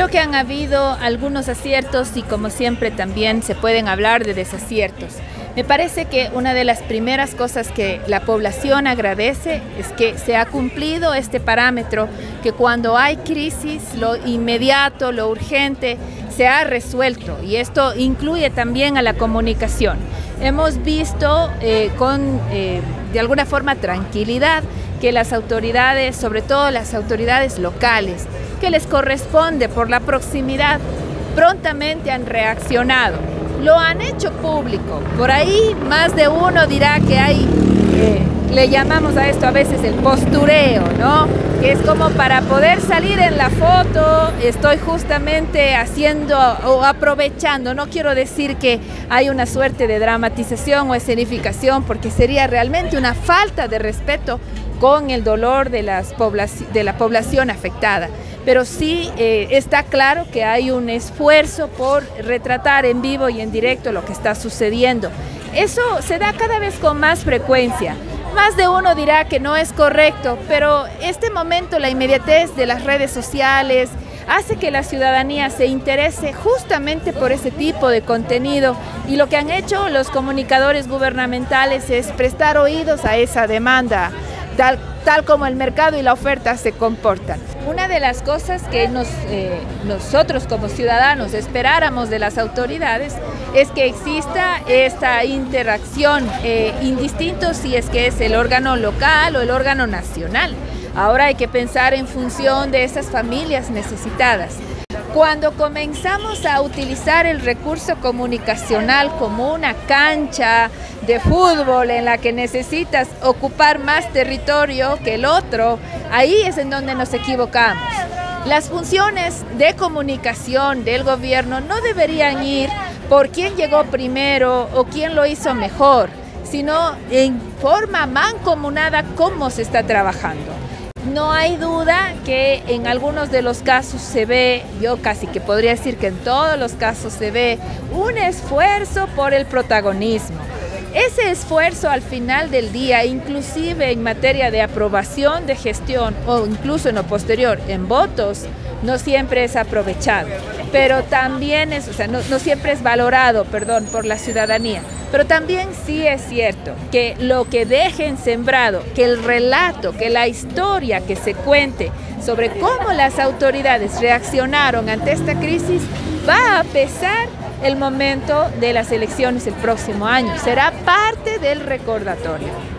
Creo que han habido algunos aciertos y como siempre también se pueden hablar de desaciertos. Me parece que una de las primeras cosas que la población agradece es que se ha cumplido este parámetro, que cuando hay crisis, lo inmediato, lo urgente, se ha resuelto, y esto incluye también a la comunicación. Hemos visto de alguna forma tranquilidad que las autoridades, sobre todo las autoridades locales, que les corresponde por la proximidad, prontamente han reaccionado. Lo han hecho público. Por ahí más de uno dirá que hay, le llamamos a esto a veces el postureo, ¿no? Que es como para poder salir en la foto, estoy justamente haciendo o aprovechando. No quiero decir que hay una suerte de dramatización o escenificación, porque sería realmente una falta de respeto con el dolor de la población afectada. Pero sí está claro que hay un esfuerzo por retratar en vivo y en directo lo que está sucediendo. Eso se da cada vez con más frecuencia. Más de uno dirá que no es correcto, pero este momento, la inmediatez de las redes sociales, hace que la ciudadanía se interese justamente por ese tipo de contenido, y lo que han hecho los comunicadores gubernamentales es prestar oídos a esa demanda, tal como el mercado y la oferta se comportan. Una de las cosas que nosotros como ciudadanos esperáramos de las autoridades es que exista esta interacción, indistinto si es que es el órgano local o el órgano nacional. Ahora hay que pensar en función de esas familias necesitadas. Cuando comenzamos a utilizar el recurso comunicacional como una cancha de fútbol en la que necesitas ocupar más territorio que el otro, ahí es en donde nos equivocamos. Las funciones de comunicación del gobierno no deberían ir por quién llegó primero o quién lo hizo mejor, sino en forma mancomunada cómo se está trabajando. No hay duda que en algunos de los casos se ve, yo casi que podría decir que en todos los casos se ve un esfuerzo por el protagonismo. Ese esfuerzo al final del día, inclusive en materia de aprobación de gestión o incluso en lo posterior, en votos, no siempre es aprovechado, pero también es, no siempre es valorado, por la ciudadanía. Pero también sí es cierto que lo que dejen sembrado, que el relato, que la historia que se cuente sobre cómo las autoridades reaccionaron ante esta crisis va a pesar el momento de las elecciones el próximo año. Será parte del recordatorio.